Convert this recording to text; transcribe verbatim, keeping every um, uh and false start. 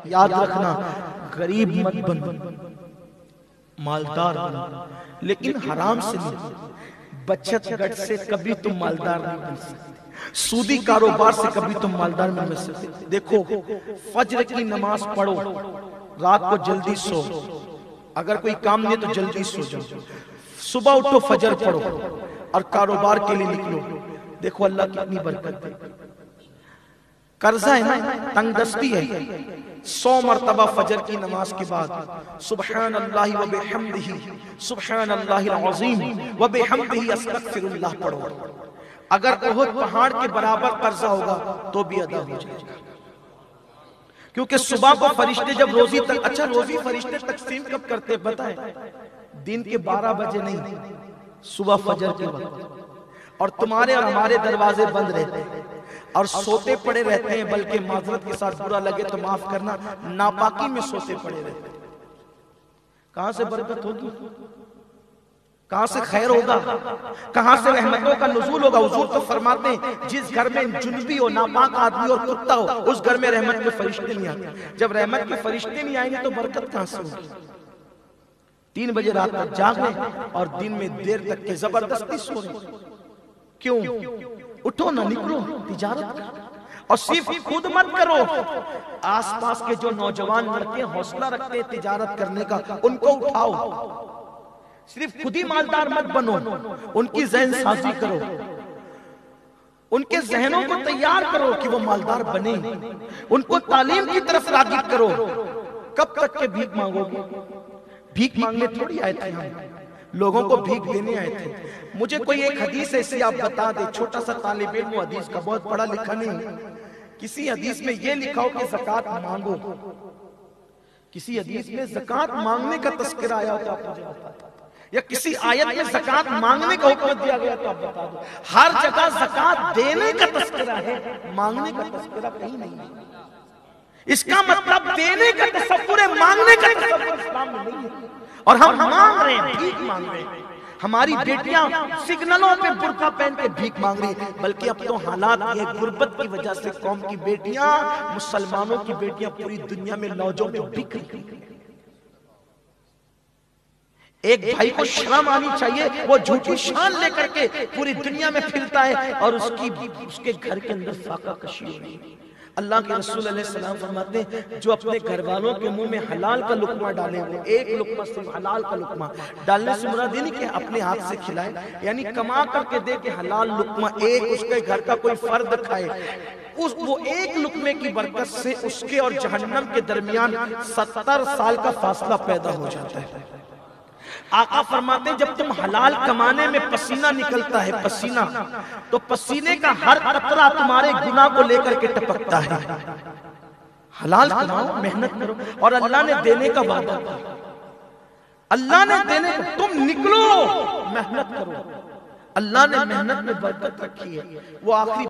یاد رکھنا غریب مت بن، مالدار بن، لیکن حرام سے نہیں۔ بچت گٹ سے کبھی تم مالدار نہیں بن سکتے، سودی کاروبار سے کبھی تم مالدار نہیں بن سکتے۔ دیکھو فجر کی نماز پڑھو، رات کو جلدی سو، اگر کوئی کام نہیں تو جلدی سو جاؤ، صبح اٹھو فجر پڑھو اور کاروبار کے لیے نکلو، دیکھو اللہ کتنی برکت دے۔ قرضہ ہے نا، تنگ دستی ہے، سو مرتبہ فجر کی نماز کے بعد سبحان اللہ و بحمدہ سبحان اللہ العظیم و بحمدہ استغفر اللہ پڑھو، اگر احد پہاڑ کے برابر قرضہ ہوگا تو بھی ادا ہو جائے گا۔ کیونکہ صبح کو فرشتے جب روزی تک، اچھا روزی فرشتے تقسیم کب کرتے بتائیں؟ دن کے بارہ بجے نہیں، صبح فجر کے وقت، اور تمہارے اور ہمارے دروازے بند رہتے ہیں اور سوتے پڑے رہتے ہیں، بلکہ معذرت کے ساتھ برا لگے تو معاف کرنا، ناپاکی میں سوتے پڑے رہتے ہیں۔ کہاں سے برکت ہوگی؟ کہاں سے خیر ہوگا؟ کہاں سے رحمتوں کا نزول ہوگا؟ حضور تو فرماتے ہیں جس گھر میں جنبی ہو، ناپاک آدمی اور کتا ہو، اس گھر میں رحمت کے فرشتے نہیں آتے۔ جب رحمت کے فرشتے نہیں آئیں گے تو برکت کہاں سے ہوگی؟ تین بجے رات تک جاگ رہے اور دن میں دیر تک کے زبردستی سو رہے، کیوں؟ اٹھو نہ، نکلو تجارت کرو، اور صرف خود مت کرو، آس پاس کے جو نوجوان لڑکے حوصلہ رکھتے ہیں تجارت کرنے کا ان کو اٹھاؤ، صرف خود ہی مالدار مت بنو، ان کی ذہن سازی کرو، ان کے ذہنوں کو تیار کرو کہ وہ مالدار بنے، ان کو تعلیم کی طرف راغب کرو۔ کب تک کے بھیک مانگو گے؟ بھیک مانگنے تھوڑی آئے تھے ہم، لوگوں کو بھیک دینے آئے تھے۔ مجھے کوئی ایک حدیث ایسی آپ بتا دے، چھوٹا سا طالب علم حدیث کا، بہت پڑھا لکھا نہیں، کسی حدیث میں یہ لکھا ہو کہ زکوٰۃ مانگو، کسی حدیث میں زکوٰۃ مانگنے کا تذکرہ آیا ہوتا آپ مجھے بتا دو، یا کسی آیت میں زکوٰۃ مانگنے کا حکم دیا گیا تو آپ بتا دو۔ ہر جگہ زکوٰۃ دینے کا تذکرہ ہے، مانگنے کا تذکرہ کہیں نہیں ہے۔ اس کا مطلب دینے کا تصور ہے، مانگنے کا تصور اسلام میں نہیں ہے، اور ہم مانگ رہے ہیں، بھیک مانگ رہے ہیں۔ ہماری بیٹیاں سگنلوں پہ برقع پہن کے بھیک مانگ رہی ہیں، بلکہ اب تو حالات یہ غربت کی وجہ سے قوم کی بیٹیاں، مسلمانوں کی بیٹیاں پوری دنیا میں لوجوں میں بک رہی ہیں۔ ایک بھائی کو شرم آنی چاہیے، وہ جھوٹی شان لے کر کے پوری دنیا میں پھرتا ہے اور اس کی اس کے گھر کے اندر فاقہ کشی ہو رہی ہے۔ اللہ کے رسول علیہ السلام فرماتے ہیں جو اپنے گھر والوں کے منہ میں حلال کا لقمہ ڈالے، وہ ایک لقمہ صرف حلال کا لقمہ ڈالنے سے مراد یہ نہیں کہ اپنے ہاتھ سے کھلائے، یعنی کما کر کے دے کہ حلال لقمہ ایک اس کے گھر کا کوئی فرد کھائے، اس وہ ایک لقمے کی برکت سے اس کے اور جہنم کے درمیان ستر سال کا فاصلہ پیدا ہو جاتا ہے۔ آقا فرماتے ہیں جب تم حلال کمانے میں پسینہ نکلتا ہے، پسینہ، تو پسینے کا ہر قطرہ تمہارے گناہ کو لے کر کے ٹپکتا ہے۔ حلال کماؤ، محنت کرو، اور اللہ نے دینے کا وعدہ کیا، اللہ نے دینے کا، تم نکلو محنت کرو، اللہ نے محنت میں برکت رکھی ہے۔ وہ آخری